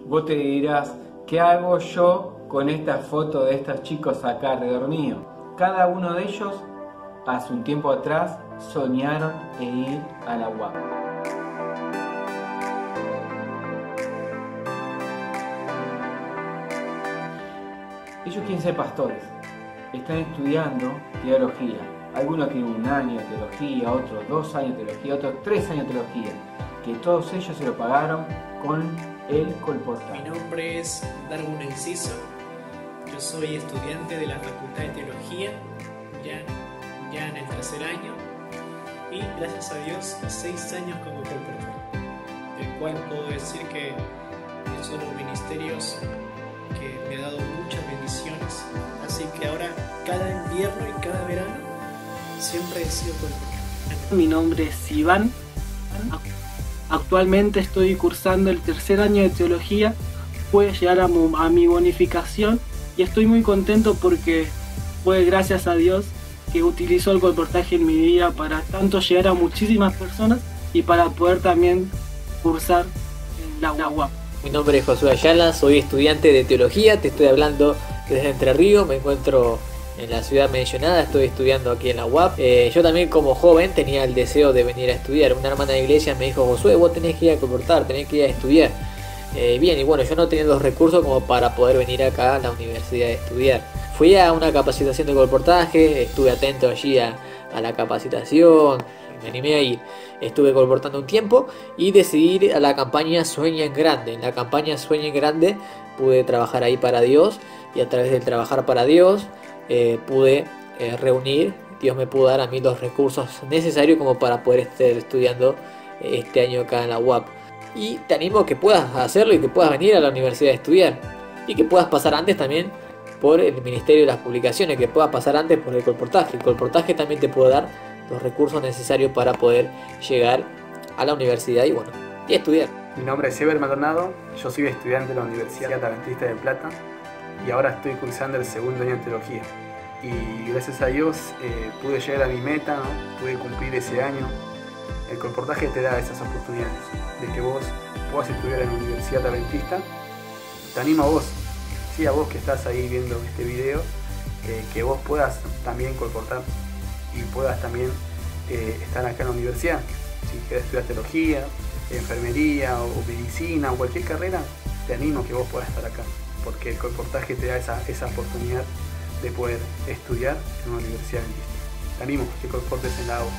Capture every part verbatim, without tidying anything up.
Vos te dirás, ¿qué hago yo con esta foto de estos chicos acá alrededor mío? Cada uno de ellos, hace un tiempo atrás, soñaron en ir a la U A P. Ellos quieren ser pastores, están estudiando teología. Algunos tienen un año de teología, otros dos años de teología, otros tres años de teología, que todos ellos se lo pagaron con el colportaje. Mi nombre es Darwin Enciso, yo soy estudiante de la Facultad de Teología, ya, ya en el tercer año, y gracias a Dios, seis años como colportaje, del cual puedo decir que son ministerios que me ha dado muchas bendiciones, así que ahora cada invierno y cada verano siempre he sido colportaje. Mi nombre es Iván, actualmente estoy cursando el tercer año de teología, pude llegar a, mu, a mi bonificación y estoy muy contento porque fue gracias a Dios que utilizó el colportaje en mi vida para tanto llegar a muchísimas personas y para poder también cursar en la U A P. Mi nombre es Josué Ayala, soy estudiante de teología, te estoy hablando desde Entre Ríos, me encuentro en la ciudad mencionada, estoy estudiando aquí en la U A P. Eh, yo también como joven tenía el deseo de venir a estudiar. Una hermana de iglesia me dijo, Josué, vos tenés que ir a colportar, tenés que ir a estudiar. Eh, bien, y bueno, yo no tenía los recursos como para poder venir acá a la universidad a estudiar. Fui a una capacitación de colportaje, estuve atento allí a, a la capacitación, me animé a ir. Estuve colportando un tiempo y decidí ir a la campaña Sueña en Grande. En la campaña Sueña en Grande pude trabajar ahí para Dios y a través del trabajar para Dios eh, pude eh, reunir, Dios me pudo dar a mí los recursos necesarios como para poder estar estudiando este año acá en la U A P. Y te animo a que puedas hacerlo y que puedas venir a la universidad a estudiar y que puedas pasar antes también por el Ministerio de las Publicaciones, que puedas pasar antes por el colportaje. El colportaje también te puede dar los recursos necesarios para poder llegar a la universidad y bueno, y estudiar. Mi nombre es Eber Maldonado, yo soy estudiante de la Universidad Adventista de Plata y ahora estoy cursando el segundo año de teología. Y gracias a Dios eh, pude llegar a mi meta, ¿no? Pude cumplir ese año. El colportaje te da esas oportunidades de que vos puedas estudiar en la Universidad Adventista. Te animo a vos, sí, a vos que estás ahí viendo este video, eh, que vos puedas también colportar y puedas también eh, estar acá en la universidad. Si querés estudiar teología, enfermería o medicina o cualquier carrera, te animo a que vos puedas estar acá, porque el colportaje te da esa, esa oportunidad de poder estudiar en una universidad adventista. Te animo a que colportes en la A O.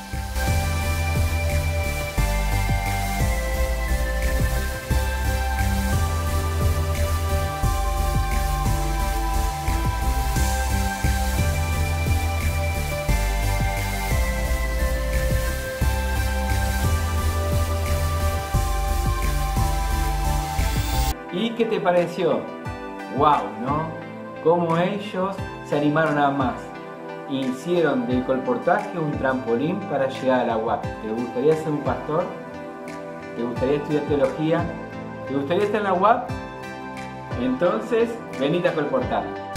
¿Y qué te pareció? ¡Wow! ¿No? Cómo ellos se animaron a más. Hicieron del colportaje un trampolín para llegar a la U A P. ¿Te gustaría ser un pastor? ¿Te gustaría estudiar teología? ¿Te gustaría estar en la U A P? Entonces, venite a colportar.